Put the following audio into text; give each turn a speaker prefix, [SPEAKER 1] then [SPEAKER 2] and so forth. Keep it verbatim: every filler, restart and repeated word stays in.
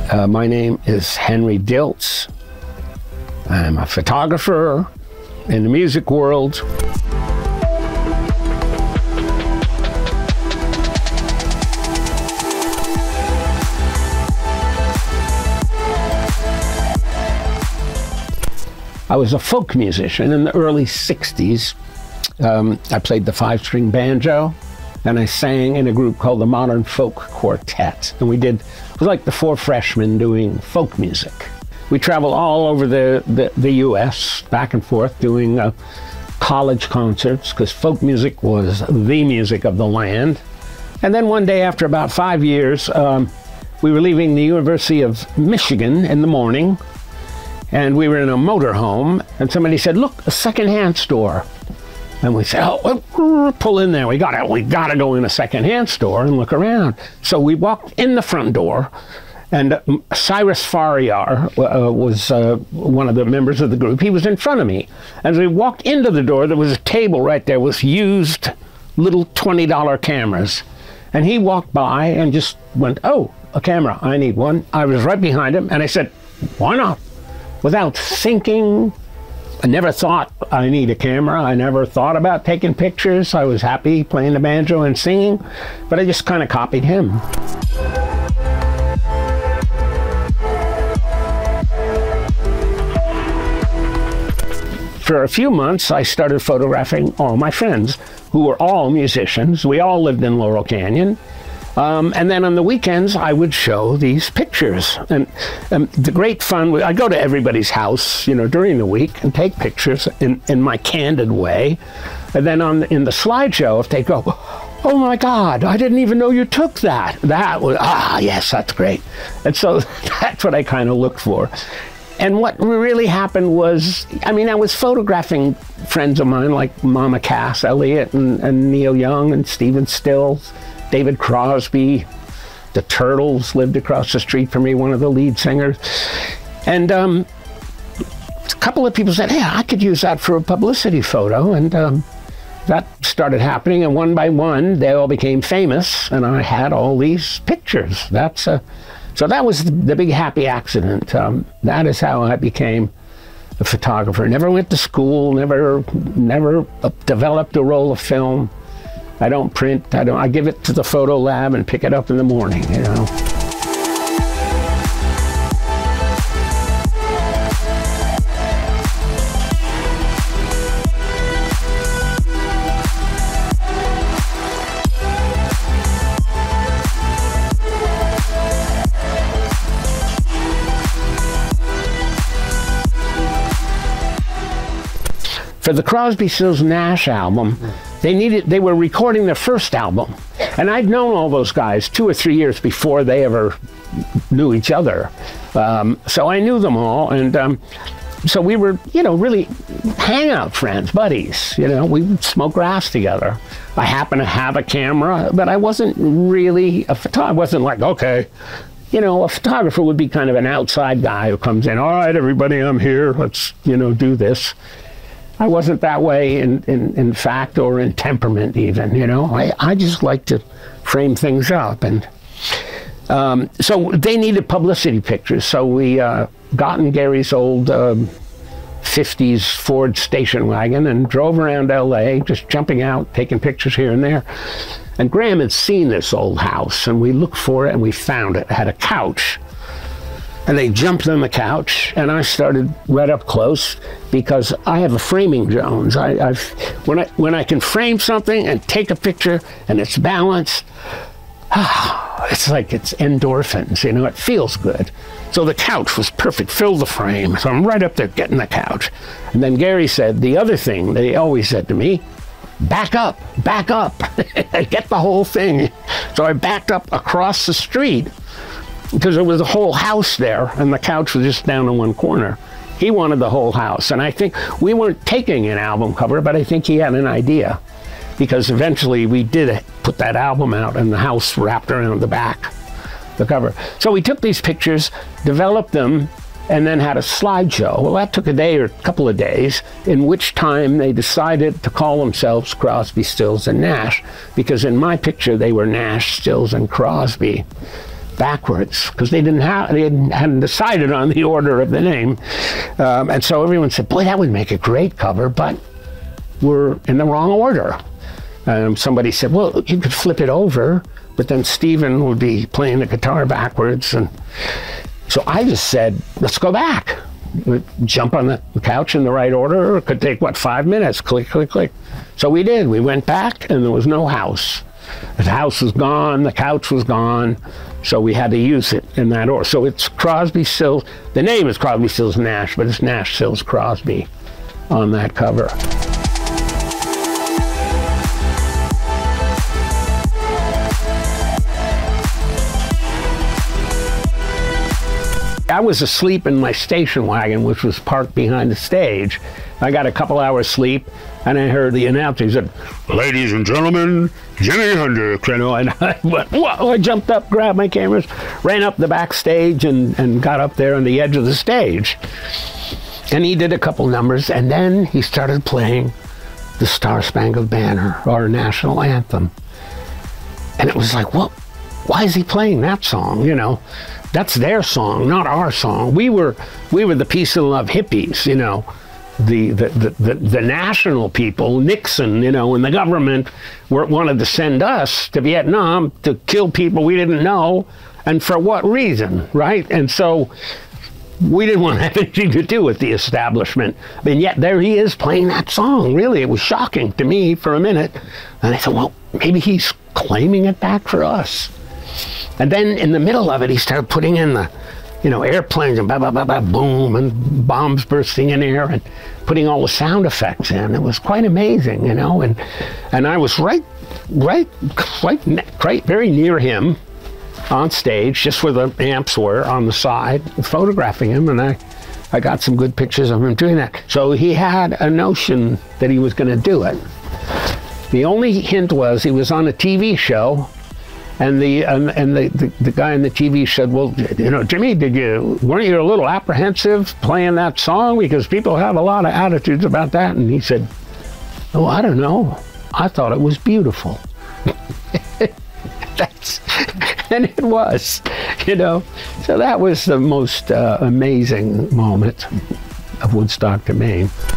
[SPEAKER 1] Uh, my name is Henry Diltz. I'm a photographer in the music world. I was a folk musician in the early sixties. Um, I played the five-string banjo, and I sang in a group called the Modern Folk Quartet. And we did, it was like the Four Freshmen doing folk music. We traveled all over the, the, the U S, back and forth, doing uh, college concerts, because folk music was the music of the land. And then one day, after about five years, um, we were leaving the University of Michigan in the morning, and we were in a motorhome, and somebody said, "Look, a secondhand store." And we said, "Oh, pull in there. We got to, we got to go in a secondhand store and look around." So we walked in the front door, and uh, Cyrus Fariar uh, was uh, one of the members of the group. He was in front of me. As we walked into the door, there was a table right there with used little twenty dollar cameras. And he walked by and just went, "Oh, a camera. I need one." I was right behind him, and I said, "Why not?" Without thinking. I never thought I need a camera. I never thought about taking pictures. I was happy playing the banjo and singing, but I just kind of copied him. For a few months, I started photographing all my friends, who were all musicians. We all lived in Laurel Canyon. Um, and then on the weekends, I would show these pictures. And um, the great fun, I go to everybody's house, you know, during the week and take pictures in, in my candid way. And then on the, in the slideshow, if they go, "Oh my God, I didn't even know you took that." That was, ah, yes, that's great. And so that's what I kind of looked for. And what really happened was, I mean, I was photographing friends of mine like Mama Cass Elliott and, and Neil Young and Stephen Stills. David Crosby, the Turtles lived across the street from me, one of the lead singers. And um, a couple of people said, "Hey, I could use that for a publicity photo." And um, that started happening. And one by one, they all became famous. And I had all these pictures. That's a, so that was the big happy accident. Um, that is how I became a photographer. Never went to school, never, never developed a roll of film. I don't print, I don't, I give it to the photo lab and pick it up in the morning, you know. For the Crosby, Stills, Nash album, They needed, they were recording their first album. And I'd known all those guys two or three years before they ever knew each other. Um, so I knew them all. And um, so we were, you know, really hangout friends, buddies. You know, we would smoke grass together. I happened to have a camera, but I wasn't really a photographer. I wasn't like, okay. You know, a photographer would be kind of an outside guy who comes in, "All right, everybody, I'm here. Let's, you know, do this." I wasn't that way in, in, in fact or in temperament even, you know. I, I just like to frame things up. And um, so they needed publicity pictures. So we uh, got in Gary's old um, fifties Ford station wagon and drove around L A, just jumping out, taking pictures here and there. And Graham had seen this old house, and we looked for it and we found it. It had a couch. And they jumped on the couch, and I started right up close because I have a framing Jones. I, I've, when I when I can frame something and take a picture and it's balanced, ah, it's like it's endorphins. You know, it feels good. So the couch was perfect. Fill the frame. So I'm right up there getting the couch, and then Gary said the other thing that he always said to me: "Back up, back up, get the whole thing." So I backed up across the street, because there was a whole house there, and the couch was just down in one corner. He wanted the whole house, and I think we weren't taking an album cover, but I think he had an idea, because eventually we did put that album out, and the house wrapped around the back, the cover. So we took these pictures, developed them, and then had a slideshow. Well, that took a day or a couple of days, in which time they decided to call themselves Crosby, Stills, and Nash, because in my picture they were Nash, Stills, and Crosby. backwards, because they didn't have, they hadn't, hadn't decided on the order of the name. Um, and so everyone said, boy, that would make a great cover, but we're in the wrong order. Um, somebody said, well, you could flip it over, but then Stephen would be playing the guitar backwards. And so I just said, let's go back. We'd jump on the couch in the right order. It could take, what, five minutes? Click, click, click. So we did. We went back, and there was no house. The house was gone. The couch was gone. So we had to use it in that order. So it's Crosby, Stills. The name is Crosby, Stills, Nash, but it's Nash, Stills, Crosby on that cover. I was asleep in my station wagon, which was parked behind the stage. I got a couple hours sleep, and I heard the announcer. He said, "Ladies and gentlemen, Jimi Hendrix," you know, and I went, whoa! I jumped up, grabbed my cameras, ran up the backstage, and, and got up there on the edge of the stage. And he did a couple numbers, and then he started playing the Star Spangled Banner, our national anthem. And it was like, well, why is he playing that song, you know? That's their song, not our song. We were we were the peace and love hippies, you know, the the the, the, the national people. Nixon, you know, and the government were, wanted to send us to Vietnam to kill people we didn't know, and for what reason, right? And so we didn't want to have anything to do with the establishment. And yet there he is playing that song. Really, it was shocking to me for a minute. And I thought, well, maybe he's claiming it back for us. And then in the middle of it, he started putting in the, you know, airplanes and ba ba ba ba boom and bombs bursting in air and putting all the sound effects in. It was quite amazing, you know. And and I was right, right, right, right, very near him on stage, just where the amps were on the side, photographing him, and I, I got some good pictures of him doing that. So he had a notion that he was going to do it. The only hint was he was on a T V show. And the um, and the, the the guy on the T V said, well, you know, Jimmy, did you weren't you a little apprehensive playing that song, because people have a lot of attitudes about that? And he said, oh, I don't know. I thought it was beautiful. That's and it was, you know. So that was the most uh, amazing moment of Woodstock to me.